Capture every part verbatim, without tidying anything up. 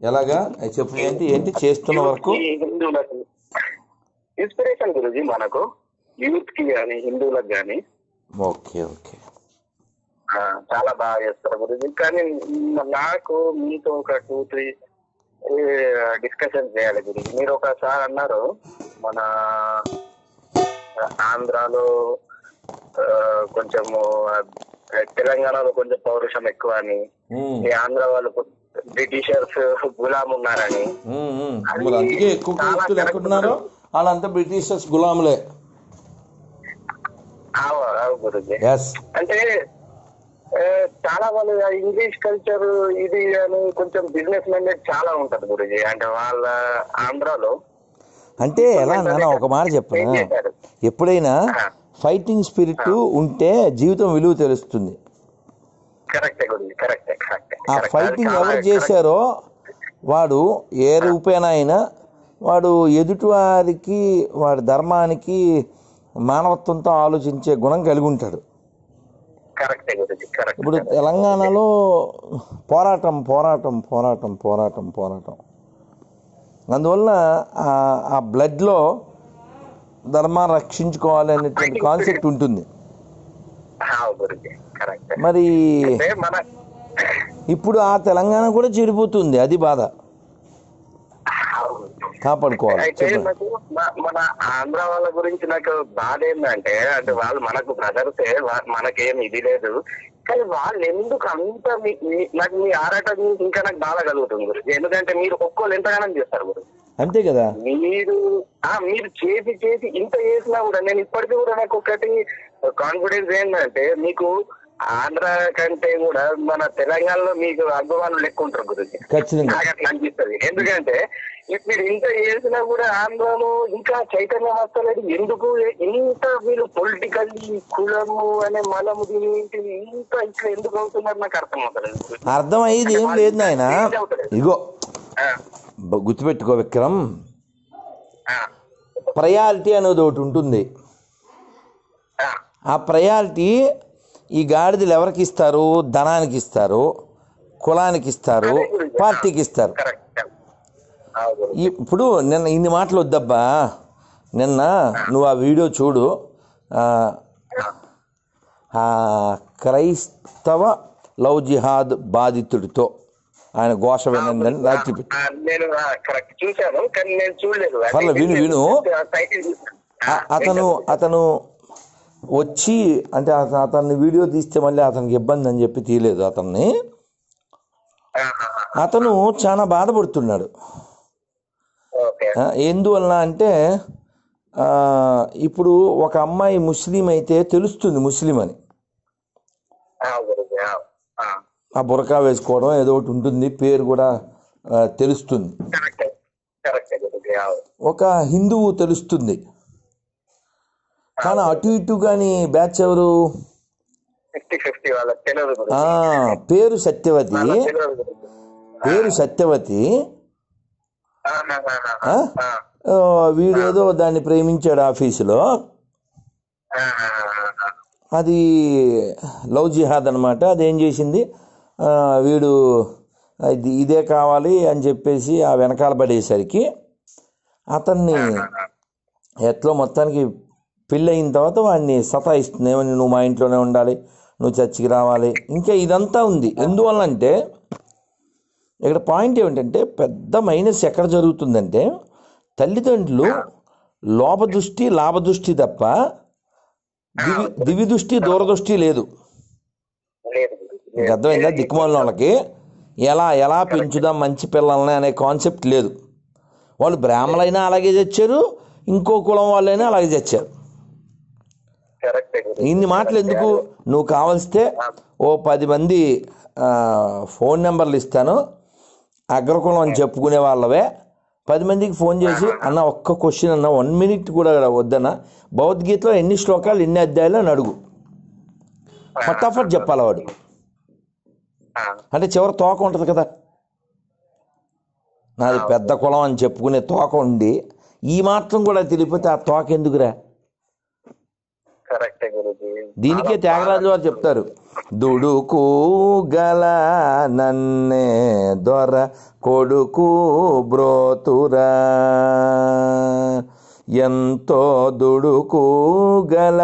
ఎలాగా చెప్పు, ఏంటి ఏంటి చేస్తున్న వరకు హిందువులకు ఇన్స్పిరేషన్ గురించి మనకు యూత్ కి కానీ హిందువులకు కానీ ఓకే ఓకే చాలా బాగా చేస్తారు గురించి. కానీ నాకు మీతో ఒక టూ త్రీ డిస్కషన్ చేయాలి గురించి. మీరు ఒకసారి అన్నారు మన ఆంధ్రాలో కొంచెము తెలంగాణలో కొంచెం పౌరుషం ఎక్కువ అని, ఈ ఆంధ్ర వాళ్ళు బ్రిటిషర్స్ గులాం ఉన్నారని. అందుకే ఎక్కువ వ్యక్తులు ఎక్కడున్నారో వాళ్ళంతా బ్రిటిషర్స్ గులాములే. గురించి అంటే చాలా వాళ్ళు ఇంగ్లీష్ కల్చర్ ఇది అని కొంచెం బిజినెస్ మైండెడ్ చాలా ఉంటది గురించి. అంటే వాళ్ళ ఆంధ్రాలో అంటే ఎలా నాన్న ఒక మాట చెప్పనా, ఎప్పుడైనా ఫైటింగ్ స్పిరిట్ ఉంటే జీవితం విలువ తెలుస్తుంది. ఆ ఫైటింగ్ ఎవరు చేశారో వాడు ఏ రూపేణా అయినా వాడు ఎదుటి వారికి వాడి ధర్మానికి మానవత్వంతో ఆలోచించే గుణం కలిగి ఉంటాడు. ఇప్పుడు తెలంగాణలో పోరాటం పోరాటం పోరాటం పోరాటం పోరాటం అందువల్ల ఆ బ్లడ్లో ధర్మాన్ని రక్షించుకోవాలి అనేటువంటి కాన్సెప్ట్ ఉంటుంది. మరి ఇప్పుడు ఆ తెలంగాణ కూడా చెడిపోతుంది, అది బాధ. కాపాడుకోవాలి. మన ఆంధ్ర వాళ్ళ గురించి నాకు బాధ ఏంటంటే, అంటే వాళ్ళు మనకు బ్రదర్సే, మనకేం ఇది లేదు, కానీ వాళ్ళు ఎందుకు అంత నాకు మీ ఆరాటం ఇంకా నాకు బాధ కలుగుతుంది గురించి. ఎందుకంటే మీరు ఒక్కోళ్ళు ఎంతగానో చేస్తారు గురించి. అంతే కదా, మీరు మీరు చేసి చేసి ఇంత చేసినా కూడా నేను ఇప్పటికీ కూడా నాకు ఒకటి కాన్ఫిడెన్స్ ఏంటంటే, మీకు ఆంధ్ర కంటే కూడా మన తెలంగాణలో మీకు అభిమానులు లెక్క ఉంటారు గురించి. నాకు అట్లా అనిపిస్తుంది. ఎందుకంటే మీరు ఇంత చేసినా కూడా ఆంధ్రలో ఇంకా చైతన్యం వస్తలేదు. ఎందుకు ఇంత మీరు పొలిటికల్ కులము అనే మలము దీనికి ఇంత ఇట్లా ఎందుకు అవుతున్నారు నాకు అర్థం అవుతలేదు. అర్థం అయ్యేది ఏం లేదు నాయన. ఇగో గుర్తుపెట్టుకో విక్రమ్, ప్రయారిటీ అనేది ఒకటి ఉంటుంది. ఆ ప్రయారిటీ ఈ గాడిదలు ఎవరికి ఇస్తారు? ధనానికి ఇస్తారు, కులానికి ఇస్తారు, పార్టీకి ఇస్తారు. ఇప్పుడు నిన్న ఇన్ని మాటలు వద్దబ్బా, నిన్న నువ్వు ఆ వీడియో చూడు. క్రైస్తవ లవ్ జిహాద్ బాధితుడితో ఆయన ఘోష వినందని రాత్రి పర్లేదు విను విను అతను అతను వచ్చి అంటే అతన్ని వీడియో తీస్తే మళ్ళీ అతనికి ఇబ్బంది అని చెప్పి తీయలేదు అతన్ని. అతను చాలా బాధపడుతున్నాడు. ఎందువలన అంటే ఇప్పుడు ఒక అమ్మాయి ముస్లిం అయితే తెలుస్తుంది ముస్లిం అని. ఆ బురకా వేసుకోవడం ఏదో ఒకటి ఉంటుంది, పేరు కూడా తెలుస్తుంది. ఒక హిందువు తెలుస్తుంది. కానీ అటు ఇటు కానీ బ్యాచ్ ఎవరు? పేరు సత్యవతి, పేరు సత్యవతి. వీడేదో దాన్ని ప్రేమించాడు ఆఫీసులో. అది లవ్ జిహాద్ అనమాట. అదేం చేసింది, వీడు ఇది ఇదే కావాలి అని చెప్పేసి ఆ వెనకాల పడేసరికి అతన్ని ఎట్లో మొత్తానికి పెళ్ళి అయిన తర్వాత వాడిని సతాయిస్తుంది. ఏమని, నువ్వు మా ఇంట్లోనే ఉండాలి, నువ్వు చర్చికి రావాలి, ఇంకా ఇదంతా ఉంది. ఎందువల్లంటే ఇక్కడ పాయింట్ ఏమిటంటే, పెద్ద మైనస్ ఎక్కడ జరుగుతుందంటే, తల్లిదండ్రులు లోపదృష్టి లాభదృష్టి తప్ప దివి దివి దృష్టి దూరదృష్టి లేదు. మీకు అర్థమైందా? దిక్కుమాలిన వాళ్ళకి ఎలా ఎలా పెంచుదాం మంచి పిల్లల్ని అనే కాన్సెప్ట్ లేదు. వాళ్ళు బ్రాహ్మణులైనా అలాగే తెచ్చారు, ఇంకో కులం వాళ్ళైనా అలాగే తెచ్చారు. ఇన్ని మాటలు ఎందుకు? నువ్వు కావలిస్తే ఓ పది మంది ఫోన్ నెంబర్లు ఇస్తాను, అగ్రకులం అని చెప్పుకునే వాళ్ళవే పది మందికి ఫోన్ చేసి, అన్న ఒక్క క్వశ్చన్ అన్న, వన్ మినిట్ కూడా వద్దన్న, భగవద్గీతలో ఎన్ని శ్లోకాలు ఎన్ని అధ్యాయాలు అని అడుగు, ఫటాఫట్ చెప్పాలి వాడు. అంటే చివరి తోక ఉంటుంది కదా, నాది పెద్ద కులం అని చెప్పుకునే తోక ఉండి ఈ మాత్రం కూడా తెలియకపోతే ఆ తోక ఎందుకురా? దీనికే త్యాగరాజు వారు చెప్తారు, దుడుకు గల నన్నే దొర కొడుకు బ్రోతురా, ఎంతో దుడుకు గల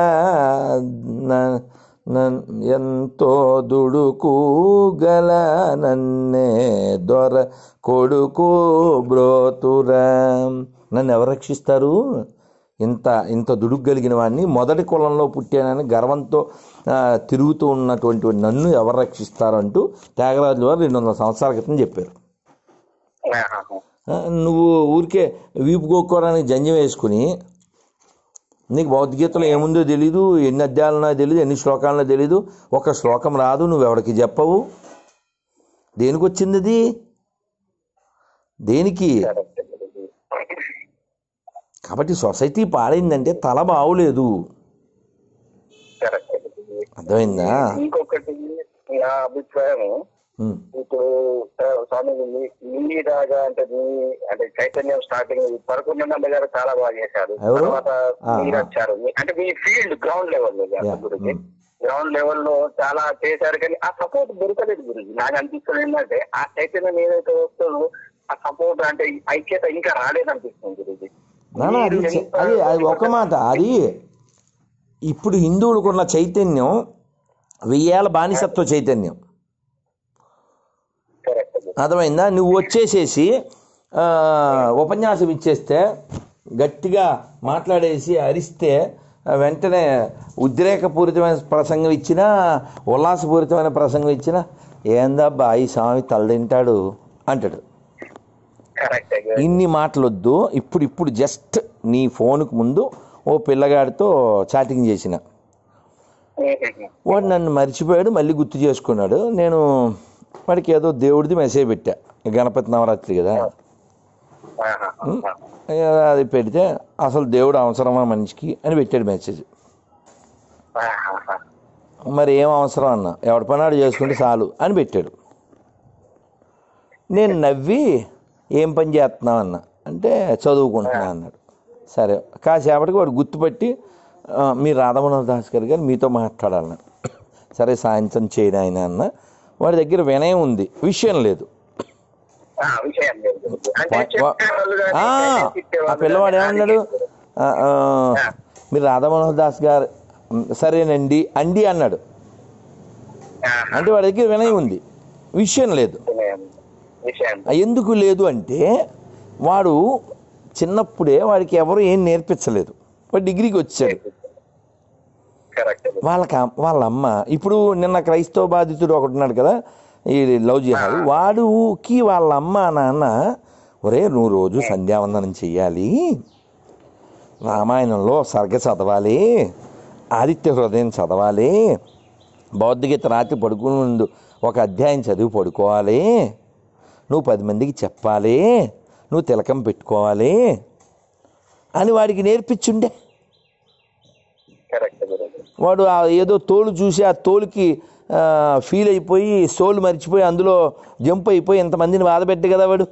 ఎంతో దుడుకు గల నన్నే దొర కొడుకు బ్రోతురా. నన్ను ఎవరు రక్షిస్తారు? ఇంత ఇంత దుడుకు కలిగిన వాడిని, మొదటి కులంలో పుట్టానని గర్వంతో తిరుగుతూ ఉన్నటువంటి నన్ను ఎవరు రక్షిస్తారంటూ త్యాగరాజుల వారు రెండు వందల సంవత్సరాల క్రితం చెప్పారు. నువ్వు ఊరికే వీపు గోక్కోరానికి జంజం వేసుకుని నీకు భగవద్గీతలో ఏముందో తెలీదు, ఎన్ని అధ్యాయాలనో తెలీదు, ఎన్ని శ్లోకాలనో తెలీదు, ఒక శ్లోకం రాదు, నువ్వెవడికి చెప్పవు. దేనికి వచ్చింది అది? దేనికి? కాబట్టి సొసైటీ పాడైందంటే తల బాగులేదు. అర్థమైందా? ఇంకొకటి నా అభిప్రాయం, ఇప్పుడు స్వామి మీలాగా అంటే మీ అంటే చైతన్యం స్టార్టింగ్ పరకున్న గారు చాలా బాగా చేశారు. తర్వాత మీరు వచ్చారు, అంటే మీ ఫీల్డ్ గ్రౌండ్ లెవెల్ గురించి గ్రౌండ్ లెవెల్ లో చాలా చేశారు, కానీ ఆ సపోర్ట్ దొరకలేదు గురించి. నాకు అనిపిస్తుంది ఏంటంటే ఆ చైతన్యం ఏదైతే వస్తుందో ఆ సపోర్ట్ అంటే ఐక్యత ఇంకా రాలేదు అనిపిస్తుంది గురించి. అది అది ఒక మాట. అది ఇప్పుడు హిందువులకున్న చైతన్యం వెయ్యేళ్ళ బానిసత్వ చైతన్యం. అర్థమైందా? నువ్వు వచ్చేసేసి ఉపన్యాసం ఇచ్చేస్తే, గట్టిగా మాట్లాడేసి అరిస్తే, వెంటనే ఉద్రేకపూరితమైన ప్రసంగం ఇచ్చినా, ఉల్లాసపూరితమైన ప్రసంగం ఇచ్చినా, ఏందబ్బా ఈ స్వామి తలదింటాడు అంటాడు. ఇన్ని మాటలొద్దు. ఇప్పుడు ఇప్పుడు జస్ట్ నీ ఫోన్కు ముందు ఓ పిల్లగాడితో చాటింగ్ చేసిన, వాడు నన్ను మర్చిపోయాడు, మళ్ళీ గుర్తు చేసుకున్నాడు. నేను వాడికి ఏదో దేవుడిది మెసేజ్ పెట్టా, గణపతి నవరాత్రి కదా, అది పెడితే అసలు దేవుడు అవసరమా మనిషికి అని పెట్టాడు మెసేజ్. మరి ఏం అవసరం అన్న, ఎవడి పనాడు చేసుకుంటే చాలు అని పెట్టాడు. నేను నవ్వి ఏం పని చేస్తున్నావు అన్న అంటే చదువుకుంటున్నా అన్నాడు. సరే, కాసేపటికి వాడు గుర్తుపట్టి మీరు రాధామోహన్ దాస్ గారు గారు మీతో మాట్లాడాలన్నాడు. సరే సాయంత్రం చేయను ఆయన అన్న. వాడి దగ్గర వినయం ఉంది, విషయం లేదు. ఆ పిల్లవాడు ఏమన్నాడు, మీరు రాధామోహన్ దాస్ గారు సరేనండి అండి అన్నాడు. అంటే వాడి దగ్గర వినయం ఉంది, విషయం లేదు. ఎందుకు లేదు అంటే వాడు చిన్నప్పుడే వాడికి ఎవరు ఏం నేర్పించలేదు. వాడు డిగ్రీకి వచ్చాడు. వాళ్ళకి వాళ్ళ అమ్మ, ఇప్పుడు నిన్న క్రైస్తవ బాధితుడు ఒకటి ఉన్నాడు కదా ఈ లవ్ జిహాద్, వాడుకి వాళ్ళ అమ్మ నాన్న, ఒరే నువ్వు రోజు సంధ్యావందనం చెయ్యాలి, రామాయణంలో సర్గ చదవాలి, ఆదిత్య హృదయం చదవాలి, భగవద్గీత రాత్రి పడుకునే ముందు ఒక అధ్యాయం చదివి పడుకోవాలి, నువ్వు పది మందికి చెప్పాలి, నువ్వు తిలకం పెట్టుకోవాలి అని వాడికి నేర్పించుండే. వాడు ఏదో తోలు చూసి ఆ తోలుకి ఫీల్ అయిపోయి సోలు మర్చిపోయి అందులో జంప్ అయిపోయి ఎంతమందిని బాధపెట్టు కదా వాడు.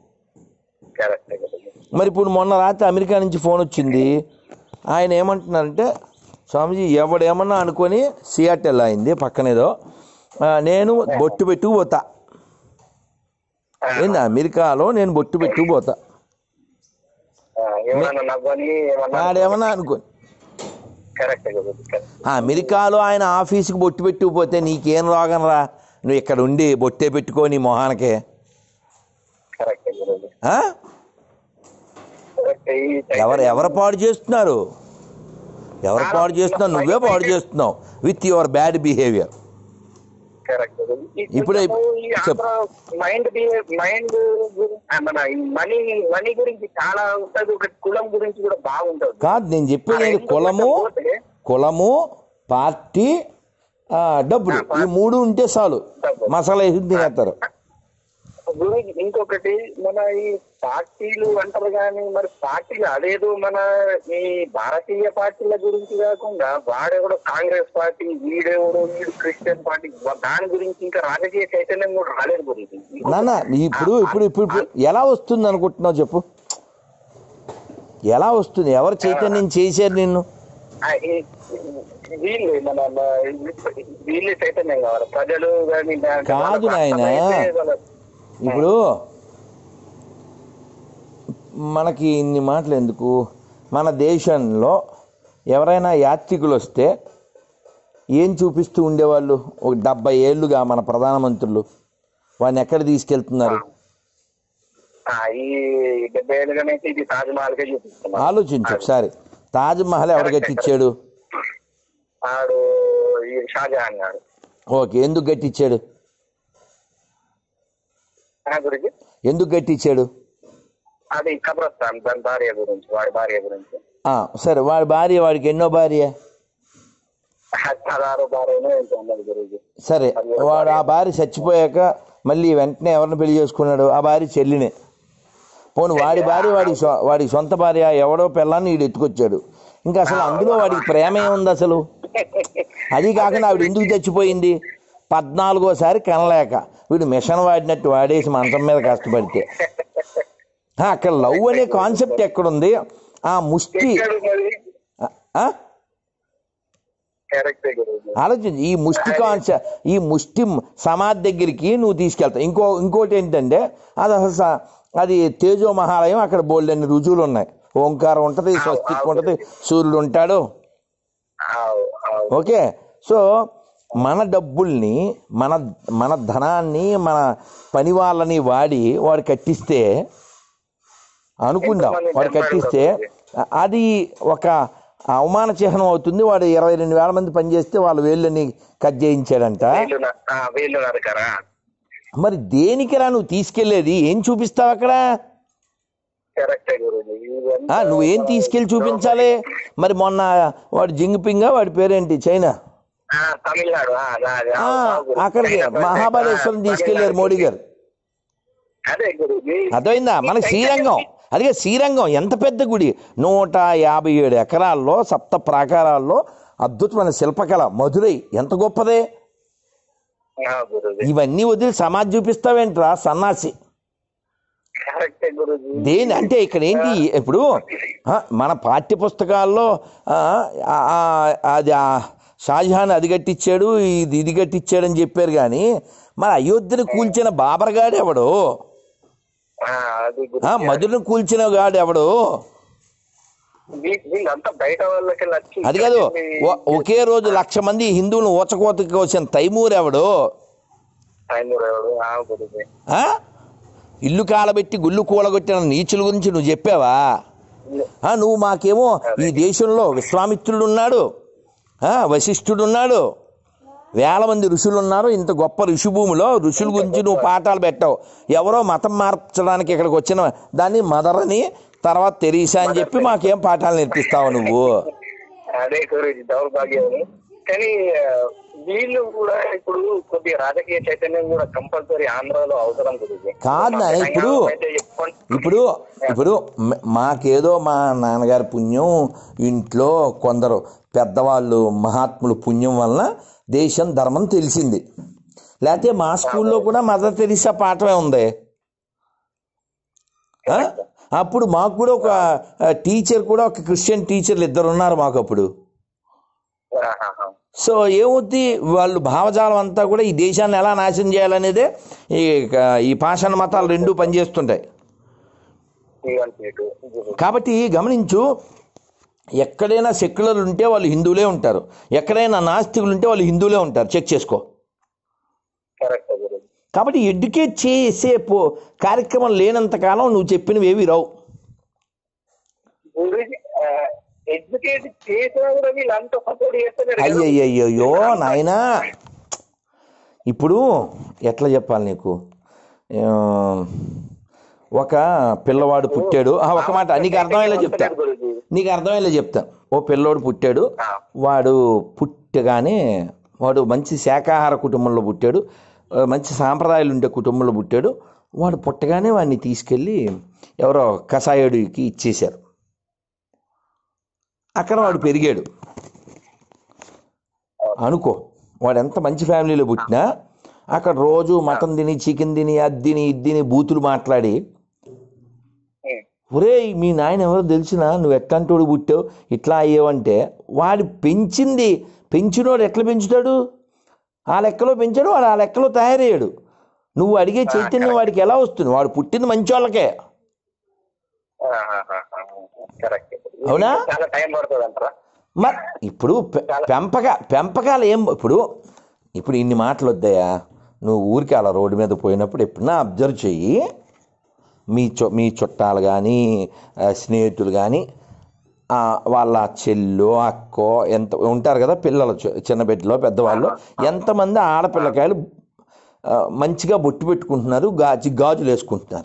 మరి ఇప్పుడు మొన్న రాత్రి అమెరికా నుంచి ఫోన్ వచ్చింది. ఆయన ఏమంటున్నారంటే, స్వామిజీ ఎవడేమన్నా అనుకొని సియాటెల్ అయింది పక్కనేదో, నేను బొట్టు పెట్టుకుపోతా, ఏంది అమెరికాలో నేను బొట్టు పెట్టుకుపోతా, ఆడేమన్నా అనుకోని. అమెరికాలో ఆయన ఆఫీస్కి బొట్టు పెట్టుకుపోతే నీకేం రోగం రా, నువ్వు ఇక్కడ ఉండి బొట్టే పెట్టుకో నీ మొహానికే. ఎవరు ఎవరు పాడు చేస్తున్నారు, ఎవరు పాడు చేస్తున్నావు? నువ్వే పాడు చేస్తున్నావు విత్ యువర్ బ్యాడ్ బిహేవియర్. ఇప్పుడే మైండ్ మైండ్ మనీ మనీ గురించి చాలా ఉంటుంది, ఒక కులం గురించి కూడా బాగుంటుంది. కాదు నేను చెప్పేది, కులము కులము పార్టీ డబ్బులు ఈ మూడు ఉంటే చాలు, మసాలా వేసి తినేస్తారు. ఇంకొకటి మన ఈ పార్టీలు అంటారు కానీ మరి పార్టీలు అదేదో మన ఈ భారతీయ పార్టీల గురించి కాకుండా వాడెవడో కాంగ్రెస్ పార్టీ, వీడెవడో వీడు క్రిస్టియన్ పార్టీ, దాని గురించి ఇంకా రాజకీయ చైతన్యం కూడా రాలేదు గురించి. నాన్న ఇప్పుడు ఇప్పుడు ఇప్పుడు ఎలా వస్తుంది అనుకుంటున్నావు చెప్పు, ఎలా వస్తుంది? ఎవరు చైతన్యం చేశారు నిన్ను? వీళ్ళు మన వీళ్ళు చైతన్యం కావాలి ప్రజలు కానీ కాదు నాయన, ఇప్పుడు మనకి ఇన్ని మాటలు ఎందుకు? మన దేశంలో ఎవరైనా యాత్రికులు వస్తే ఏం చూపిస్తూ ఉండేవాళ్ళు? ఒక డెబ్బై ఏళ్ళుగా మన ప్రధానమంత్రులు వాడిని ఎక్కడ తీసుకెళ్తున్నారు? ఈ డెబ్బై ఏళ్ళుగానే ఇది తాజ్ మహల్కే చూపిస్తున్నారు. ఆలోచించు ఒకసారి. తాజ్ మహల్ ఎవరు కట్టించాడు? ఆడు షాజహాన్ గారు. ఓకే, ఎందుకు కట్టించాడు? గురించి ఎందుకు కట్టించాడు? అది కబ్రస్థాన్, దాని భార్య గురించి, వాడి భార్య గురించి. సరే, వాడి భార్య, వాడికి ఎన్నో భార్య? పదహారు భార్యనో ఏంటో అన్నది గురించి. సరే, వాడు ఆ భార్య చచ్చిపోయాక మళ్ళీ వెంటనే ఎవరిని పెళ్లి చేసుకున్నాడు? ఆ భార్య చెల్లినే. పోను వాడి భార్య వాడి వాడి సొంత భార్య ఎవడో పిల్లాన్ని వీడు ఎత్తుకొచ్చాడు. ఇంకా అసలు అందులో వాడికి ప్రేమ ఏముంది అసలు? అది కాకుండా ఆవిడ ఎందుకు చచ్చిపోయింది? పద్నాలుగోసారి కనలేక వీడు మిషన్ వాడినట్టు వాడేసి మంచం మీద కష్టపడితే. అక్కడ లవ్ అనే కాన్సెప్ట్ ఎక్కడుంది? ఆ ముష్టి ఆలోచించి ఈ ముష్టి కాన్సెప్ట్, ఈ ముష్టి సమాధి దగ్గరికి నువ్వు తీసుకెళ్తావు. ఇంకో ఇంకోటి ఏంటంటే అది అసలు అది తేజో మహాలయం. అక్కడ బోల్డ్ అన్ని రుజువులు ఉన్నాయి. ఓంకారం ఉంటుంది, స్వస్తిక్ ఉంటుంది, సూర్యుడు ఉంటాడు. ఓకే, సో మన డబ్బుల్ని, మన మన ధనాన్ని, మన పని వాళ్ళని వాడి వాడు కట్టిస్తే అనుకుందాం, వాడు కట్టిస్తే అది ఒక అవమాన చిహ్నం అవుతుంది. వాడు ఇరవై రెండు వేల మంది పనిచేస్తే వాళ్ళ వేళ్ళని కట్ చేయించాడంట. మరి దేనికిరా నువ్వు తీసుకెళ్లేది? ఏం చూపిస్తావు అక్కడ? నువ్వేం తీసుకెళ్లి చూపించాలి? మరి మొన్న వాడు జింగ్పింగా, వాడి పేరేంటి, చైనా, అక్కడికి మహాబలేశ్వరం తీసుకెళ్లారు మోడీ గారు. అర్థమైందా? మనకి శ్రీరంగం, అదిగే శ్రీరంగం ఎంత పెద్ద గుడి, నూట యాభై ఏడు ఎకరాల్లో సప్త ప్రాకారాల్లో అద్భుతమైన శిల్పకళ. మధురై ఎంత గొప్పదే. ఇవన్నీ వదిలి సమాజ్ చూపిస్తావేంట్రా సన్నాసి? దేని అంటే ఇక్కడ ఏంటి? ఇప్పుడు మన పాఠ్య పుస్తకాల్లో అది షాజహాన్ అది కట్టించాడు, ఇది ఇది కట్టించాడు అని చెప్పారు. కానీ మన అయోధ్యను కూల్చిన బాబర్ గాడు ఎవడు? మధురను కూల్చిన గాడు ఎవడు? అది కాదు, ఒకే రోజు లక్ష మంది హిందువులను ఊచకోతకి వచ్చిన తైమూర్ ఎవడు? ఇల్లు కాలబెట్టి గుళ్ళు కూలగొట్టిన నీచుల గురించి నువ్వు చెప్పావా? నువ్వు మాకేమో ఈ దేశంలో విశ్వామిత్రుడు ఉన్నాడు, వశిష్ఠుడు ఉన్నాడు, వేల మంది ఋషులు ఉన్నారు. ఇంత గొప్ప ఋషి భూమిలో ఋషుల గురించి నువ్వు పాఠాలు పెట్టావు. ఎవరో మతం మార్చడానికి ఇక్కడికి వచ్చిన దాన్ని మదర్ అని, తర్వాత తెరీసా అని చెప్పి మాకేం పాఠాలు నేర్పిస్తావు నువ్వు? అదే దౌర్భాగ్యం. కానీ వీళ్ళు కూడా ఇప్పుడు కొద్దిగా రాజకీయ చైతన్యం కూడా కంపల్సరీ ఆంధ్రాలో అవసరం గురించి కాదు. ఇప్పుడు ఇప్పుడు ఇప్పుడు మాకేదో మా నాన్నగారి పుణ్యం, ఇంట్లో కొందరు పెద్దవాళ్ళు మహాత్ములు పుణ్యం వలన దేశం ధర్మం తెలిసింది. లేకపోతే మా స్కూల్లో కూడా మదర్ తెరీసా పాఠమే ఉంది. అప్పుడు మాకు కూడా ఒక టీచర్ కూడా ఒక క్రిస్టియన్ టీచర్లు ఇద్దరు ఉన్నారు మాకు అప్పుడు. సో ఏమవుద్ది, వాళ్ళు భావజాలం అంతా కూడా ఈ దేశాన్ని ఎలా నాశనం చేయాలనేదే ఈ ఈ పాషాణ మతాలు రెండూ పనిచేస్తుంటాయి. కాబట్టి గమనించు, ఎక్కడైనా సెక్యులర్ ఉంటే వాళ్ళు హిందువులే ఉంటారు, ఎక్కడైనా నాస్తికులు ఉంటే వాళ్ళు హిందువులే ఉంటారు. చెక్ చేసుకో. కాబట్టి ఎడ్యుకేట్ చేసే పో కార్యక్రమం లేనంత కాలం నువ్వు చెప్పినవి ఏవి రావు. అయ్యయ్యో నాయనా, ఇప్పుడు ఎట్లా చెప్పాలి నీకు? ఒక పిల్లవాడు పుట్టాడు. ఒక మాట నీకు అర్థమయ్యేలా చెప్తా, నీకు అర్థమయ్యేలా చెప్తా. ఓ పిల్లోడు పుట్టాడు. వాడు పుట్టగానే వాడు మంచి శాకాహార కుటుంబంలో పుట్టాడు, మంచి సాంప్రదాయాలు ఉండే కుటుంబంలో పుట్టాడు. వాడు పుట్టగానే వాడిని తీసుకెళ్ళి ఎవరో కషాయుడికి ఇచ్చేశారు. అక్కడ వాడు పెరిగాడు అనుకో. వాడు ఎంత మంచి ఫ్యామిలీలో పుట్టినా అక్కడ రోజు మటన్ తిని, చికెన్ తిని, అది తిని, ఇది తిని బూతులు మాట్లాడి, ఒరే మీ నాయన ఎవరో తెలిసినా, నువ్వు ఎట్లాంటోడు పుట్టావు, ఇట్లా అయ్యావంటే వాడు పెంచింది పెంచినోడు ఎట్లా పెంచుతాడు? ఆ లెక్కలో పెంచాడు, వాడు ఆ లెక్కలో తయారయ్యాడు. నువ్వు అడిగే చైతన్యం వాడికి ఎలా వస్తుంది? వాడు పుట్టింది మంచి వాళ్ళకే. అవునా? మరి ఇప్పుడు పెంపక పెంపకాలు ఏం ఇప్పుడు ఇప్పుడు ఇన్ని మాటలు వద్దాయా? నువ్వు ఊరికి అలా రోడ్డు మీద పోయినప్పుడు ఎప్పుడన్నా అబ్జర్వ్ చెయ్యి. మీ చు మీ చుట్టాలు కానీ స్నేహితులు కానీ వాళ్ళ చెల్లు అక్కో ఎంత ఉంటారు కదా, పిల్లలు చిన్న బిడ్డలో పెద్దవాళ్ళు, ఎంతమంది ఆడపిల్లకాయలు మంచిగా బొట్టు పెట్టుకుంటున్నారు, గాజు గాజులు వేసుకుంటున్నారు?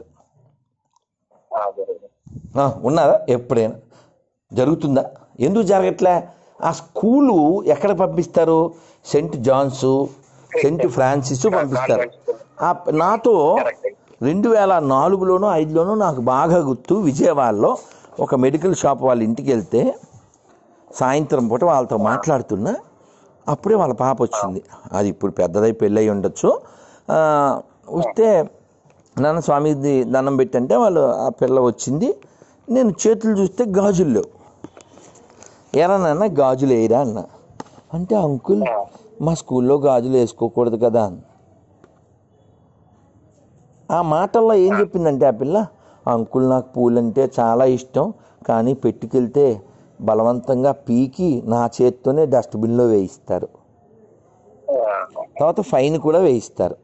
ఉన్నారా? ఎప్పుడైనా జరుగుతుందా? ఎందుకు జరగట్లే? ఆ స్కూలు ఎక్కడ పంపిస్తారు? సెయింట్ జాన్స్, సెయింట్ ఫ్రాన్సిస్ పంపిస్తారు. నాతో రెండు వేల నాలుగులోనో ఐదులోనో నాకు బాగా గుర్తు, విజయవాడలో ఒక మెడికల్ షాప్ వాళ్ళ ఇంటికి వెళ్తే సాయంత్రం పూట వాళ్ళతో మాట్లాడుతున్నా, అప్పుడే వాళ్ళ పాప వచ్చింది. అది ఇప్పుడు పెద్దదై పెళ్ళయి ఉండొచ్చు. వస్తే నాన్న స్వామిది దండం పెట్టంటే వాళ్ళు ఆ పిల్ల వచ్చింది. నేను చేతులు చూస్తే గాజులు లేవు. ఎరా నాన్న గాజులు వేయరా అన్న. అంటే అంకుల్ మా స్కూల్లో గాజులు వేసుకోకూడదు కదా అన్న. ఆ మాటల్లో ఏం చెప్పిందంటే ఆ పిల్ల, అంకుల్ నాకు పూలంటే చాలా ఇష్టం, కానీ పెట్టుకెళ్తే బలవంతంగా పీకి నా చేత్తోనే డస్ట్బిన్లో వేయిస్తారు, తర్వాత ఫైన్ కూడా వేయిస్తారు.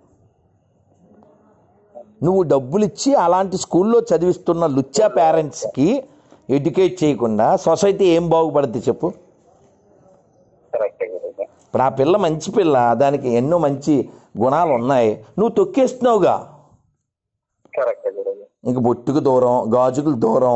నువ్వు డబ్బులు ఇచ్చి అలాంటి స్కూల్లో చదివిస్తున్న లుచ్చా పేరెంట్స్కి ఎడ్యుకేట్ చేయకుండా సొసైటీ ఏం బాగుపడుతుంది చెప్పు? ఇప్పుడు ఆ పిల్ల మంచి పిల్ల, దానికి ఎన్నో మంచి గుణాలు ఉన్నాయి, నువ్వు తొక్కేస్తున్నావుగా. ఇంక బొట్టుకు దూరం, గాజుకు దూరం.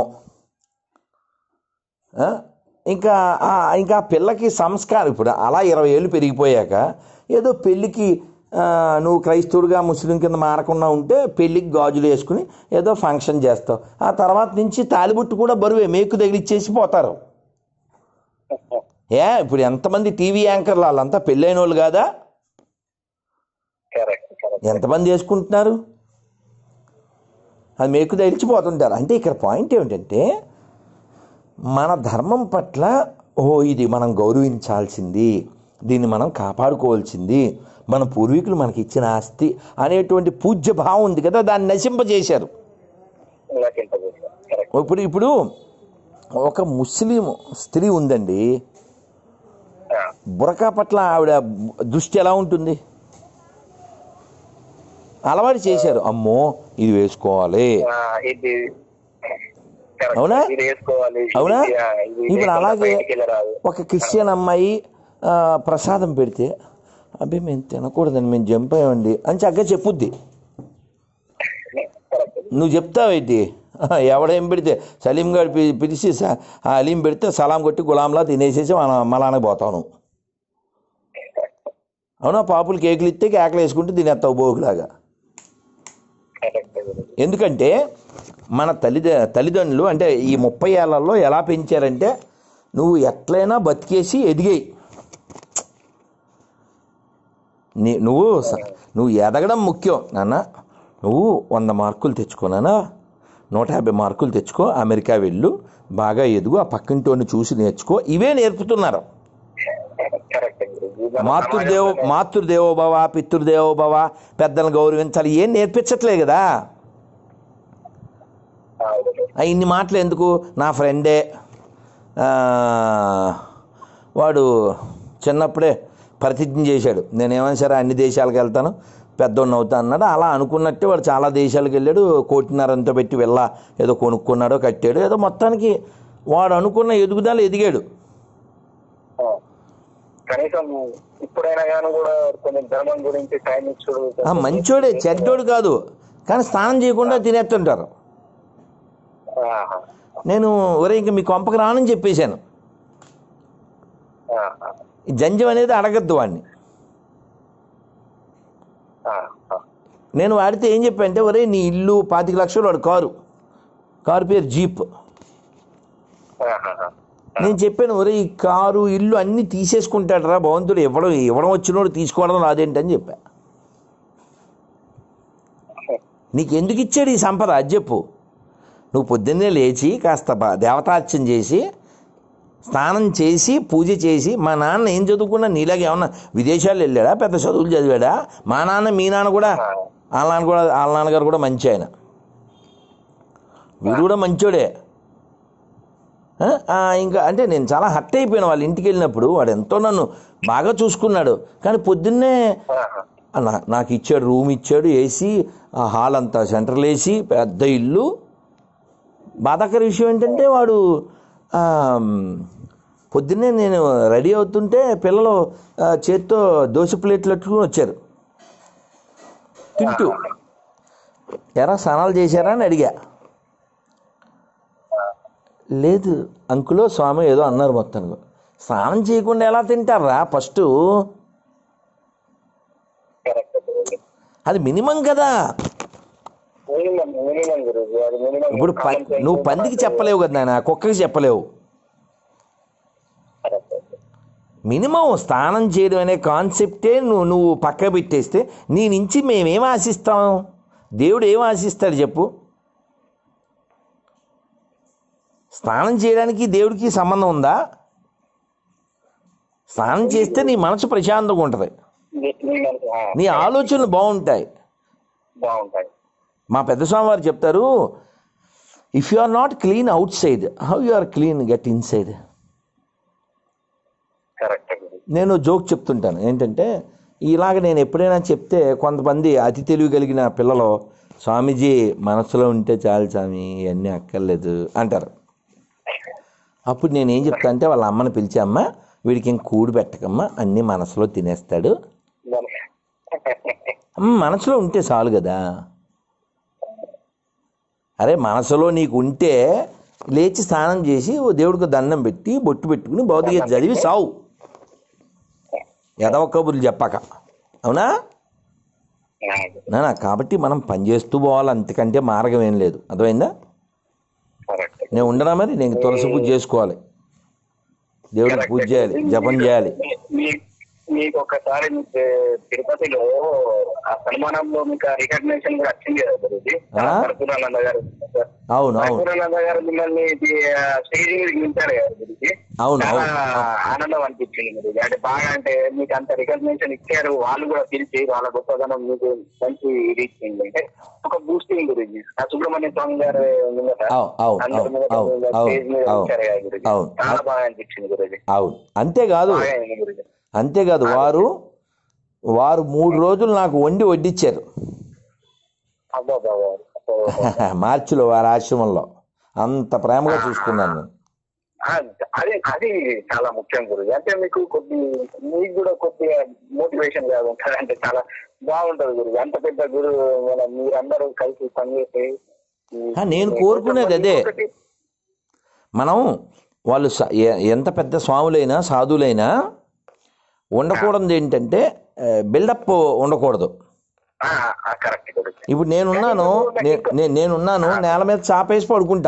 ఇంకా ఇంకా పిల్లకి సంస్కారం. ఇప్పుడు అలా ఇరవై ఏళ్ళు పెరిగిపోయాక ఏదో పెళ్ళికి నువ్వు క్రైస్తవుడిగా ముస్లిం కింద మారకుండా ఉంటే పెళ్ళికి గాజులు వేసుకుని ఏదో ఫంక్షన్ చేస్తావు. ఆ తర్వాత నుంచి తాలిబొట్టు కూడా బరువే, మేకు తగిలిచ్చేసి పోతారు. ఏ ఇప్పుడు ఎంతమంది టీవీ యాంకర్లు వాళ్ళంతా పెళ్ళైన వాళ్ళు కాదా? ఎంతమంది వేసుకుంటున్నారు? అది మేకు తగిలిచిపోతుంటారు. అంటే ఇక్కడ పాయింట్ ఏమిటంటే, మన ధర్మం పట్ల ఓ ఇది మనం గౌరవించాల్సింది, దీన్ని మనం కాపాడుకోవాల్సింది, మన పూర్వీకులు మనకి ఇచ్చిన ఆస్తి అనేటువంటి పూజ్య భావం ఉంది కదా, దాన్ని నశింపజేశారు. ఇప్పుడు ఇప్పుడు ఒక ముస్లిం స్త్రీ ఉందండి, బురకా పట్ల ఆవిడ దృష్టి ఎలా ఉంటుంది? అలవాటు చేశారు, అమ్మో ఇది వేసుకోవాలి. అవునా? అవునా? ఇప్పుడు అలాగే ఒక క్రిస్టియన్ అమ్మాయి ప్రసాదం పెడితే, అబ్బాయి మేము తినకూడదని మేము జంప్ అయ్యండి అని చక్కగా చెప్పుద్ది. నువ్వు చెప్తావేంటి? ఎవడేం పెడితే సలీం గారు పిలిచి ఆ అలీం పెడితే సలాం కొట్టి గులాంలా తినేసేసి మన మలానికి పోతావు నువ్వు. అవునా? పాపులు కేకులు ఇస్తే కేకలు వేసుకుంటూ తినేస్తావు బోగులాగా. ఎందుకంటే మన తల్లిద తల్లిదండ్రులు అంటే ఈ ముప్పై ఏళ్లలో ఎలా పెంచారంటే, నువ్వు ఎట్లయినా బతికేసి ఎదిగాయి. నీ నువ్వు నువ్వు ఎదగడం ముఖ్యం నాన్న. నువ్వు వంద మార్కులు తెచ్చుకో నాన్న, నూట యాభై మార్కులు తెచ్చుకో, అమెరికా వెళ్ళు, బాగా ఎదుగు, ఆ పక్కింటోని చూసి నేర్చుకో, ఇవే నేర్పుతున్నారు. మాతృదేవో మాతృదేవోభవ, పితృదేవోభవ, పెద్దలను గౌరవించాలి, ఏం నేర్పించట్లే కదా. ఇన్ని మాటలు ఎందుకు? నా ఫ్రెండే వాడు చిన్నప్పుడే ప్రతిజ్ఞ చేశాడు, నేనేమైనా సరే అన్ని దేశాలకు వెళ్తాను, పెద్దోడిని అవుతా అన్నాడు. అలా అనుకున్నట్టే వాడు చాలా దేశాలకు వెళ్ళాడు, కోటిన్నరంతో పెట్టి వెళ్ళ ఏదో కొనుక్కున్నాడో కట్టాడు, ఏదో మొత్తానికి వాడు అనుకున్న ఎదుగుదల ఎదిగాడు. కనీసం ఇప్పుడైనా కానీ కూడా కొంచెం ధర్మం గురించి టైం ఇచ్చుడు. మంచోడే, చెడ్డోడు కాదు, కానీ స్నానం చేయకుండా తినేస్తుంటారు. నేను ఒరే ఇంక మీ కొంపకి రానని చెప్పేశాను. జంజం అనేది అడగద్దు వాడిని. నేను వాడితే ఏం చెప్పానంటే, ఒరే నీ ఇల్లు పాతిక లక్షలు, వాడు కారు కారు పేరు జీప్. నేను చెప్పాను, ఒరే ఈ కారు ఇల్లు అన్నీ తీసేసుకుంటాడు రా భగవంతుడు, ఇవ్వడం ఇవ్వడం వచ్చినోడు తీసుకోవడం రాదేంటని చెప్పా. నీకు ఎందుకు ఇచ్చాడు ఈ సంపద అది చెప్పు. నువ్వు పొద్దున్నే లేచి కాస్త దేవతార్చన చేసి స్నానం చేసి పూజ చేసి, మా నాన్న ఏం చదువుకున్నా నీలాగా ఏమన్నా విదేశాలు వెళ్ళాడా, పెద్ద చదువులు చదివాడా? మా నాన్న మీ నాన్న కూడా వాళ్ళ నాన్న కూడా వాళ్ళ నాన్నగారు కూడా మంచి ఆయన, వీడు కూడా మంచోడే. ఇంకా అంటే నేను చాలా హర్ట్ అయిపోయాను వాళ్ళ ఇంటికి వెళ్ళినప్పుడు. వాడు ఎంతో నన్ను బాగా చూసుకున్నాడు, కానీ పొద్దున్నే నాకు ఇచ్చాడు, రూమ్ ఇచ్చాడు, ఏసీ, ఆ హాల్ అంతా సెంట్రల్ ఏసీ, పెద్ద ఇల్లు. బాధాకర విషయం ఏంటంటే వాడు పొద్దున్నే నేను రెడీ అవుతుంటే పిల్లలు చేత్తో దోశ ప్లేట్లు పెట్టుకుని వచ్చారు తింటూ. ఎరా స్నానాలు చేశారా అని అడిగా. లేదు అంకులో స్వామి ఏదో అన్నారు మొత్తానికి. స్నానం చేయకుండా ఎలా తింటారా? ఫస్ట్ అది మినిమం కదా. ఇప్పుడు నువ్వు పందికి చెప్పలేవు కదా నాయన, కుక్కకి చెప్పలేవు. మినిమం స్నానం చేయడం అనే కాన్సెప్టే నువ్వు నువ్వు పక్క పెట్టేస్తే నీ నుంచి మేమేం ఆశిస్తాం? దేవుడు ఏం ఆశిస్తాడు చెప్పు? స్నానం చేయడానికి దేవుడికి సంబంధం ఉందా? స్నానం చేస్తే నీ మనసు ప్రశాంతంగా ఉంటుంది, నీ ఆలోచనలు బాగుంటాయి. మా పెద్ద స్వామి వారు చెప్తారు, if you are not clean outside, how you are clean get inside. నేను జోక్ చెప్తుంటాను ఏంటంటే, ఇలాగ నేను ఎప్పుడైనా చెప్తే కొంతమంది అతి తెలివి కలిగిన పిల్లలు, స్వామీజీ మనసులో ఉంటే చాలు స్వామి ఇవన్నీ అక్కర్లేదు అంటారు. అప్పుడు నేను ఏం చెప్తా అంటే, వాళ్ళ అమ్మని పిలిచి, అమ్మ వీడికి ఇంక కూడు పెట్టకమ్మా, అన్నీ మనసులో తినేస్తాడు, మనసులో ఉంటే చాలు కదా. అరే మనసులో నీకు ఉంటే లేచి స్నానం చేసి ఓ దేవుడికి దండం పెట్టి బొట్టు పెట్టుకుని భౌతిక చదివి సావు, ఎదవ కబుర్లు చెప్పాక. అవునా నానా? కాబట్టి మనం పనిచేస్తూ పోవాలి, అంతకంటే మార్గం ఏం లేదు. అర్థమైందా? నేను ఉండనా మరి? నేను తులసి పూజ చేసుకోవాలి, దేవుడికి పూజ చేయాలి, జపం చేయాలి. మీకు ఒకసారి తిరుపతిలో ఆ సన్మానంలో మీకు రికగ్నేషన్ కూడా వచ్చింది కదా గురుజీ, కర్పూరానంద గారు. అవును కర్పూరానంద గారు మిమ్మల్ని స్టేజ్ మీద నిలిచారు కదా గురుజీ, చాలా ఆనందం అనిపించింది గురుజీ. అంటే బాగా అంటే మీకు అంత రికగ్నేషన్ ఇచ్చారు, వాళ్ళు కూడా పిలిచి వాళ్ళ గొప్పదనం మీకు మంచి ఇది ఇచ్చింది. అంటే ఒక బూస్టింగ్ గురుజీ. ఆ సుబ్రహ్మణ్య స్వామి గారు అందరి మీద స్టేజ్ మీద ఇచ్చారు కదా గురుజీ, చాలా బాగా అనిపించింది గురుజీ. అవును, అంతేకాదు అంతేకాదు వారు వారు మూడు రోజులు నాకు వండి వడ్డిచ్చారు మార్చిలో వారి ఆశ్రమంలో. అంత ప్రేమగా చూసుకున్నాను. అది అది చాలా ముఖ్యం గురుజీ. అంటే మీకు కొద్ది మీకు కూడా కొద్దిగా మోటివేషన్ గా ఉంటుంది, అంటే చాలా బాగుంటది గురుజీ. అంత పెద్ద గురు మనం మీరందరూ కలిసి పనిచేసి. నేను కోరుకునేది అదే, మనం వాళ్ళు ఎంత పెద్ద స్వాములైనా సాధువులైనా ఉండకూడదు ఏంటంటే బిల్డప్ ఉండకూడదు. ఇప్పుడు నేనున్నాను నేనున్నాను నేల మీద చాపేసి పడుకుంటా,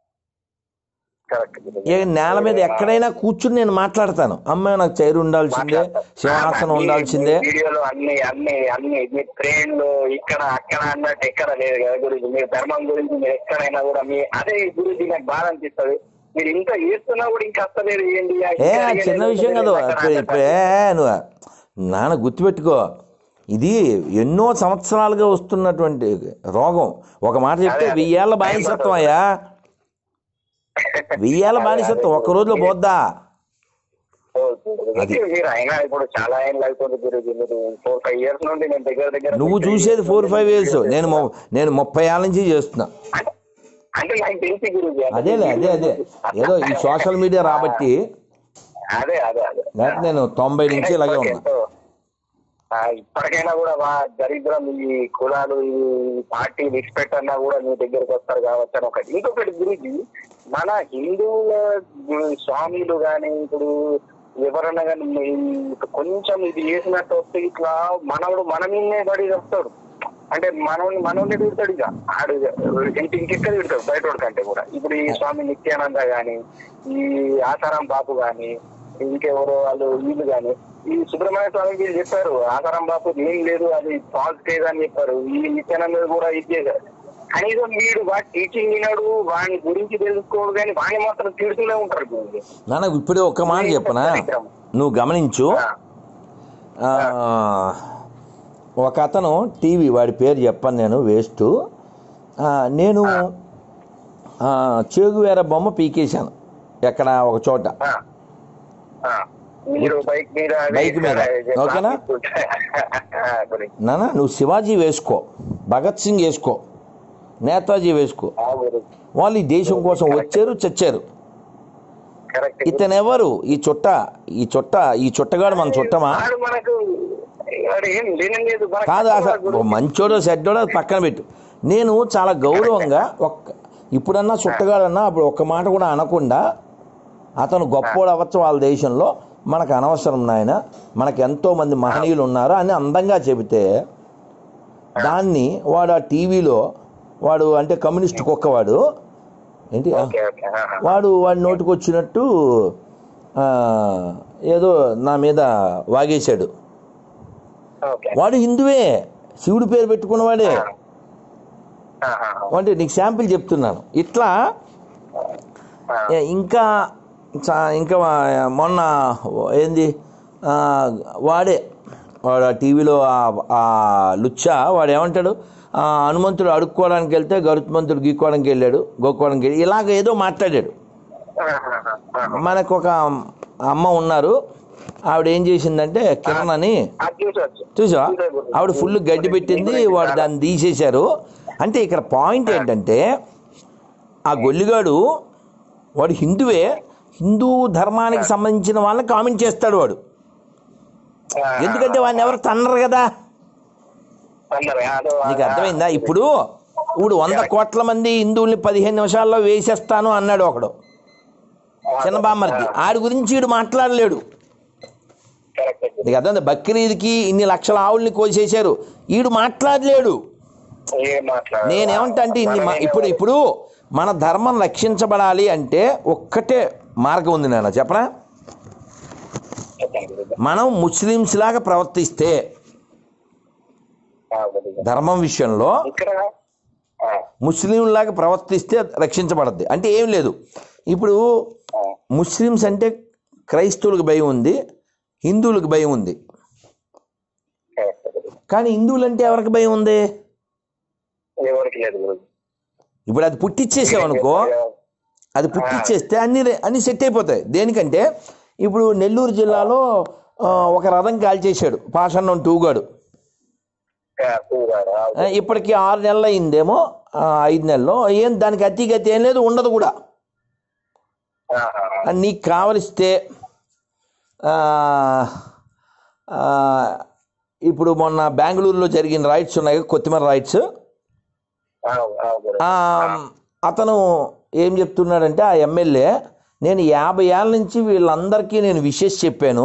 నేల మీద ఎక్కడైనా కూర్చుని నేను మాట్లాడతాను. అమ్మాయి నాకు చైర్ ఉండాల్సిందే, సింహాసనం ఉండాల్సిందే. వీడియోలో అన్ని అన్ని అన్ని మీ ట్రైన్లు ఇక్కడ అక్కడ అన్నట్టు ఎక్కడ లేదు కదా గురించి. మీ ధర్మం గురించి మీరు ఎక్కడైనా కూడా మీ అదే గురించి నాకు బాగా అనిపిస్తుంది. మీరు ఇంకా చేస్తున్నా కూడా ఇంకా వస్తలేదు ఏంటి? ఏ చిన్న విషయం కదా. ఇప్పుడే నువ్వు నాన్న గుర్తుపెట్టుకో, ఇది ఎన్నో సంవత్సరాలుగా వస్తున్నటువంటి రోగం. ఒక మాట చెప్తే వెయ్యేళ్ల బానిసత్వం అయ్యా, వెయ్యేళ్ల బానిసత్వం ఒక్క రోజులో పోద్దా? మీరు అయినా ఇప్పుడు చాలా ఏళ్ళు అవుతుంది గురించి. మీరు ఫోర్ ఫైవ్ ఇయర్స్ నుండి నేను దగ్గర దగ్గర. నువ్వు చూసేది ఫోర్ ఫైవ్ ఇయర్స్, నేను నేను ముప్పై ఏళ్ళ నుంచి చేస్తున్నా. అంటే నాకు తెలిసి గురించి అదేలే అదే అదే ఏదో ఈ సోషల్ మీడియా రాబట్టి అదే అదే అదే నేను తొంభై నుంచి ఇలాగే ఉన్నా. ఇప్పటికైనా కూడా మా దరిద్రం ఈ కులాలు ఈ పార్టీ విడిచిపెట్టి అన్నా కూడా మీ దగ్గరకు వస్తారు కావచ్చు అని ఒకటి. ఇంకొకటి గురించి, మన హిందువుల స్వామిలు కానీ ఇప్పుడు ఎవరన్నా కానీ కొంచెం ఇది చేసినట్టు వస్తే ఇట్లా మనవుడు మన మీదనే పడి వస్తాడు. అంటే మనల్ని మనల్ని తిడతాడు, ఇక ఆడు ఇంటి ఇంకెక్కడ తిడతాడు బయట కంటే కూడా. ఇప్పుడు ఈ స్వామి నిత్యానంద గాని, ఈ ఆసారాం బాపు గాని, ఇంకెవరో వాళ్ళు వీళ్ళు గాని, ఈ సుబ్రహ్మణ్య స్వామి వీళ్ళు చెప్పారు ఆసారాం బాపు ఏం లేదు, అది ఫాల్స్ స్టేజ్ అని చెప్పారు. ఈ నిత్యానంద కూడా ఇది చేశారు. కనీసం వీడు వాడి టీచింగ్ వినడు, వాని గురించి తెలుసుకోడు, కానీ వాడిని మాత్రం తిడుతూనే ఉంటారు గురుజీ. నాన్న ఇప్పుడు ఒక మాట చెప్పనా, నువ్వు గమనించు. ఒక అతను టీవీ, వాడి పేరు చెప్పను నేను, వేస్ట్. నేను చేగువేర బొమ్మ పీకేశాను ఎక్కడ ఒక చోట, బైక్ మీద. ఓకేనా నాన్న, నువ్వు శివాజీ వేసుకో, భగత్ సింగ్ వేసుకో, నేతాజీ వేసుకో, వాళ్ళు ఈ దేశం కోసం వచ్చారు చచ్చారు. ఇతనెవరు? ఈ చుట్ట ఈ చుట్ట ఈ చుట్టగాడు మన చుట్టమా కాదు? అసలు మంచోడో చెడ్డోడో పక్కన పెట్టు. నేను చాలా గౌరవంగా ఒక్క ఇప్పుడన్నా చుట్టగాడన్నా అప్పుడు ఒక్క మాట కూడా అనకుండా, అతను గొప్పోడు అవ్వచ్చు వాళ్ళ దేశంలో, మనకు అనవసరం నాయన, మనకు ఎంతో మంది మహనీయులు ఉన్నారు అని అందంగా చెబితే, దాన్ని వాడు ఆ టీవీలో వాడు అంటే కమ్యూనిస్ట్ కుక్కవాడు ఏంటి వాడు వాడి నోటికి వచ్చినట్టు ఏదో నా మీద వాగేశాడు. వాడు హిందువే, శివుడి పేరు పెట్టుకున్నవాడే. అంటే నీకు శాంపిల్ చెప్తున్నాను. ఇట్లా ఇంకా ఇంకా మొన్న ఏంది వాడే వాడు ఆ టీవీలో ఆ లుచ్చా వాడు ఏమంటాడు, హనుమంతుడు అడుక్కోవడానికి వెళ్తే గరుత్మంతుడు గీక్కోవడానికి వెళ్ళాడు, గోక్కోవడానికి వెళ్ళి ఇలాగ ఏదో మాట్లాడాడు. మనకు ఒక అమ్మ ఉన్నారు, ఆవిడ ఏం చేసిందంటే కిరణ్ అని, చూసా ఆవిడ ఫుల్ గడ్డి పెట్టింది, వాడు దాన్ని తీసేశారు. అంటే ఇక్కడ పాయింట్ ఏంటంటే, ఆ గొల్లిగాడు వాడు హిందువే, హిందూ ధర్మానికి సంబంధించిన వాళ్ళని కామెంట్ చేస్తాడు వాడు. ఎందుకంటే వాడిని ఎవరు తన్నరు కదా. నీకు అర్థమైందా? ఇప్పుడు ఇప్పుడు వంద కోట్ల మంది హిందువుల్ని పదిహేను నిమిషాల్లో వేసేస్తాను అన్నాడు ఒకడు, చిన్నబామ్మర్ది. ఆడి గురించి వీడు మాట్లాడలేడు. నీకు అర్థమైందా? బక్రీద్కి ఇన్ని లక్షల ఆవుల్ని కోసేశారు, వీడు మాట్లాడలేడు. నేనేమంటా అంటే ఇన్ని ఇప్పుడు ఇప్పుడు మన ధర్మం రక్షించబడాలి అంటే ఒక్కటే మార్గం ఉంది నాన్న, చెప్పనా? మనం ముస్లిమ్స్ లాగా ప్రవర్తిస్తే ధర్మం విషయంలో ముస్లిం లాగా ప్రవర్తిస్తే రక్షించబడద్ది. అంటే ఏం లేదు, ఇప్పుడు ముస్లిమ్స్ అంటే క్రైస్తవులకు భయం ఉంది, హిందువులకు భయం ఉంది. కానీ హిందువులు అంటే ఎవరికి భయం ఉంది? ఇప్పుడు అది పుట్టించేసావనుకో, అది పుట్టించేస్తే అన్ని అన్ని సెట్ అయిపోతాయి. దేనికంటే ఇప్పుడు నెల్లూరు జిల్లాలో ఒక రథం కాల్చేశాడు పాషాణం టూగాడు. ఇప్పటికి ఆరు నెలలు అయిందేమో, ఐదు నెలలు ఏం దానికి అతిగతి ఏం లేదు, ఉండదు కూడా. నీకు కావలిస్తే ఇప్పుడు మొన్న బెంగళూరులో జరిగిన రైట్స్ ఉన్నాయి, కొత్తిమీర రైట్స్. అతను ఏం చెప్తున్నాడంటే, ఆ ఎమ్మెల్యే, నేను యాభై ఏళ్ళ నుంచి వీళ్ళందరికీ నేను విషెస్ చెప్పాను,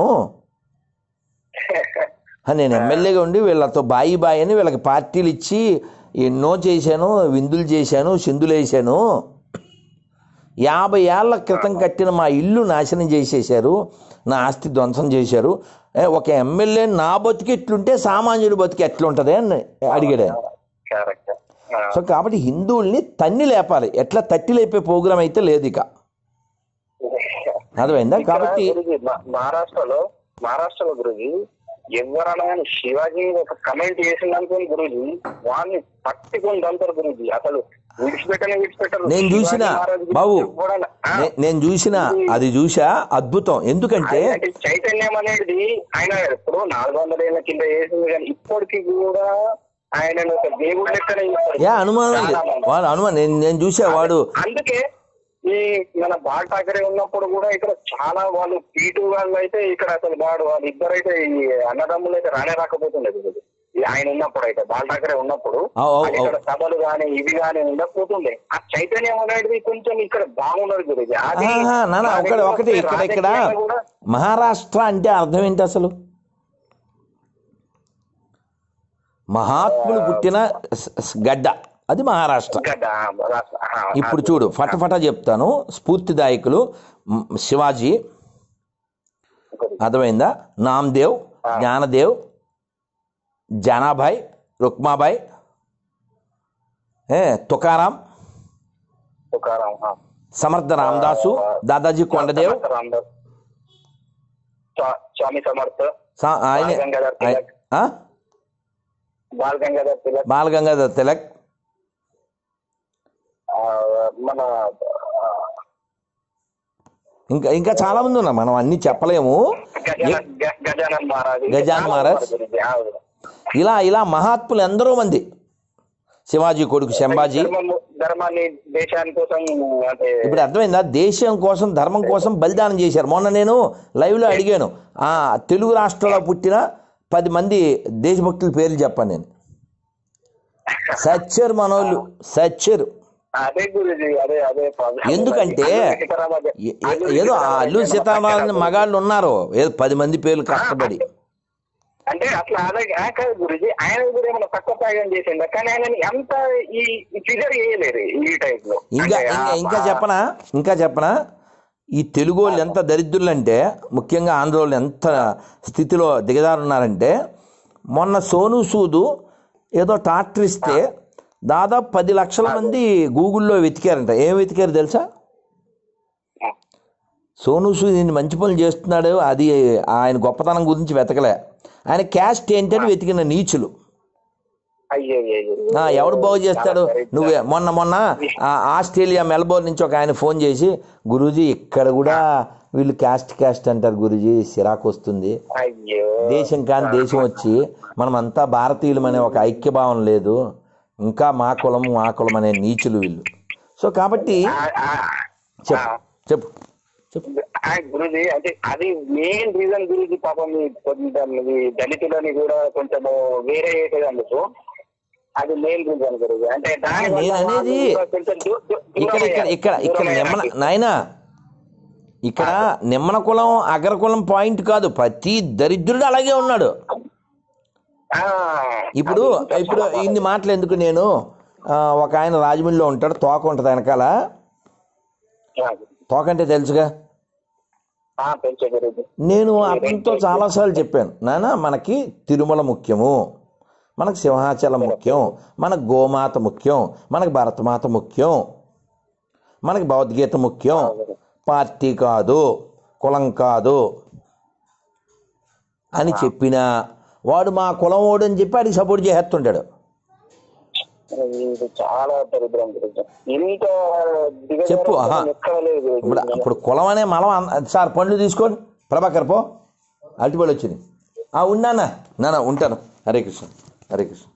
నేను ఎమ్మెల్యేగా ఉండి వీళ్ళతో బాయి బాయి అని వీళ్ళకి పార్టీలు ఇచ్చి ఎన్నో చేశాను, విందులు చేశాను, సిందులు వేసాను. యాభై ఏళ్ల క్రితం కట్టిన మా ఇల్లు నాశనం చేసేశారు, నా ఆస్తి ధ్వంసం చేశారు. ఒక ఎమ్మెల్యే నా బతికి ఎట్లుంటే సామాన్యుడి బతికి ఎట్లుంటుంది అని అడిగాడు. సో కాబట్టి హిందువుల్ని తన్ని లేపాలి, ఎట్లా తట్టి లేపే ప్రోగ్రామ్ అయితే లేదు ఇక. అర్థమైందా? కాబట్టి మహారాష్ట్రలో మహారాష్ట్రలో గురుజీ ఎవరైనా శివాజీ ఒక కమెంట్ చేసిందనుకోని గురుజీ వాళ్ళని పట్టుకొని దంతారు గురుజీ. అసలు విడిచిపెట్టనే విడిచిపెట్టారు. నేను చూసిన బాబు, నేను చూసిన అది చూసా, అద్భుతం. ఎందుకంటే చైతన్యం అనేది ఆయన ఎప్పుడు నాలుగు వందల ఏళ్ళ కింద వేసింది, కానీ ఇప్పటికి కూడా ఆయన ఒక దేవుడు లెక్కనే అనుమానం వాడు అనుమానం నేను నేను చూసా వాడు. అందుకే ఈ మన బాల్ ఠాకరే ఉన్నప్పుడు కూడా ఇక్కడ చాలా వాళ్ళు పీటు వాళ్ళు అయితే ఇక్కడ అసలు వాడు వాళ్ళు ఇద్దరైతే ఈ అన్నదమ్ములు అయితే రానే రాకపోతుండేది ఆయన ఉన్నప్పుడు. అయితే బాల్ ఠాకరే ఉన్నప్పుడు ఇక్కడ సభలు గాని ఇవి గాని ఉండకపోతుండే. ఆ చైతన్యం అనేది కొంచెం ఇక్కడ బాగున్నది గురించి. ఒకటి ఒకటి ఇక్కడ ఇక్కడ మహారాష్ట్ర అంటే అర్థం ఏంటి అసలు? మహాత్ములు పుట్టిన గడ్డ, అది మహారాష్ట్ర. ఇప్పుడు చూడు, ఫటఫట చెప్తాను. స్ఫూర్తిదాయకులు శివాజీ, అర్థమైందా? నామ్దేవ్, జ్ఞానదేవ్, జానాభాయ్, రుక్మాబాయ్, ఏ తుకారాం, తుకారాం, ఆ. సమర్థ రామదాసు, దాదాజీ కొండదేవ్, సమర్థ రామదాస్, స్వా- స్వామి సమర్థ, సా- ఆయన బాల్ గంగాధర్ తిలక్, ఆ? బాల్ గంగాధర్ తిలక్, బాల గంగాధర్ తిలక్, ఆ, మన ఆ, ఇంకా ఇంకా చాలా మంది ఉన్నారు, మనం అన్ని చెప్పలేము. గజానన్ గ- గజానన్ మహారాజ్, ఇంకా గజానన్ చాలా మహారాజ్. ఉన్నారు గురూజీ. ఆ, ఇలా ఇలా మహాత్ములు ఎందరో మంది, శివాజీ కొడుకు శంభాజీ. ధర్మము- ధర్మాన్ని దేశాని కోసం అంటే ఇప్పుడు అర్థమైందా, దేశం కోసం ధర్మం కోసం బలిదానం చేశారు. మొన్న నేను లైవ్లో అడిగాను, ఆ తెలుగు రాష్ట్రంలో పుట్టిన పది మంది దేశభక్తుల పేర్లు చెప్పాను నేను. సచ్చరు మనోళ్ళు, సచ్చరు. అదే గురుజీ, అదే అదే problem. ఎందుకంటే అల్లూరి సీతారామరాజు- ఏ- ఏ- అల్లూరి ఏదో ఆ సీతారామరాజు అల్లూరి సీతారామరాజు మగాళ్ళు ఉన్నారు, ఏదో పది మంది పేర్లు కష్టపడి. అంటే అట్లా అదే ఆ కాదు గురుజీ, ఆయన కూడా ఏమైనా తక్కువ త్యాగం చేసిందా, కానీ ఆయన అంత ఈ ఫిగర్ చేయలేరు ఈ టైప్ లో. ఇంకా అంటే ఇంకా ఆ- ఇంకా చెప్పనా ఇంకా చెప్పనా ఈ తెలుగు వాళ్ళు ఎంత దరిద్రులంటే, ముఖ్యంగా ఆంధ్ర వాళ్ళు ఎంత స్థితిలో దిగజారున్నారంటే, మొన్న సోను సూదు ఏదో ట్రాక్టర్ ఇస్తే దాదాపు పది లక్షల మంది గూగుల్లో వెతికారంట. ఏం వెతికారు తెలుసా? సోను సూద్ ఇన్ని మంచి పనులు చేస్తున్నాడు, అది ఆయన గొప్పతనం గురించి వెతకలే, ఆయన క్యాస్ట్ ఏంటని వెతికిన నీచులు. అయ్యో అయ్యో. ఆ, ఎవడు బాగు చేస్తాడు? నువ్వే మొన్న మొన్న ఆ ఆస్ట్రేలియా మెల్బోర్న్ నుంచి ఒక ఆయన ఫోన్ చేసి, గురూజీ ఇక్కడ కూడా వీళ్ళు క్యాస్ట్ క్యాస్ట్ అంటారు గురూజీ, సిరాకు వస్తుంది, అయ్యో దేశం కాని దేశం వచ్చి మనం అంతా భారతీయులం అనే ఒక ఐక్యభావం లేదు, ఇంకా మా కులం మా కులం అనే నీచులు వీళ్ళు. సో కాబట్టి ఆ- ఆ- చెప్పు చెప్పు చెప్పు ఆ గురుజీ, అంటే అది మెయిన్ రీజన్ గురుజీ. పాపం ఈ కొంచెం ఈ దళితులని కూడా కొంచెం వేరే చేసేదందుకు అది మెయిన్ రీజన్ గురుజీ. అంటే దాని వల్ల నేను అనేది వాళ్ళు కూడా కొంచెం దూ- దూ- దూరం ఇక్కడ ఇక్కడ అయ్యారు. ఇక్కడ ఇక్కడ దూరం నిమ్మన అయ్యారు. నాయన ఇక్కడ నిమ్మన కులం అగ్రకులం పాయింట్ కాదు, ప్రతి దరిద్రుడు అలాగే ఉన్నాడు. ఆ, ఇప్పుడు అది ఇప్పుడు ఇన్ని మాటలు ఎందుకు, నేను ఆ, ఒక ఆయన రాజమండ్రిలో ఉంటాడు, తోక ఉంటుంది వెనకాల. ఆ, తోక అంటే తెలుసుగా. ఆ, పెంచే గురుజీ. నేను అతనితో చాలాసార్లు చెప్పాను, నాన్న మనకి తిరుమల ముఖ్యము, మనకు సింహాచలం ముఖ్యం, మనకు గోమాత ముఖ్యం, మనకు భరతమాత ముఖ్యం, మనకి భగవద్గీత ముఖ్యం, పార్టీ కాదు కులం కాదు అని చెప్పినా వాడు మా కులం ఓడు అని చెప్పి వాడికి సపోర్ట్ చేసేస్తుంటాడు. ఇది చాలా దరిద్రం గురించి. ఇంత దిగజారు చెప్పు, ఆహా. ఎక్కడ లేదు గురూజీ. ఇప్పుడు ఇప్పుడు కులం అనే మలం అన్- సార్ పండ్లు తీసుకోండి, ప్రభాకర్ పో, అరటిపళ్ళు వచ్చింది. ఉన్నానా నాన్న ఉంటాను. హరే కృష్ణ హరే కృష్ణ.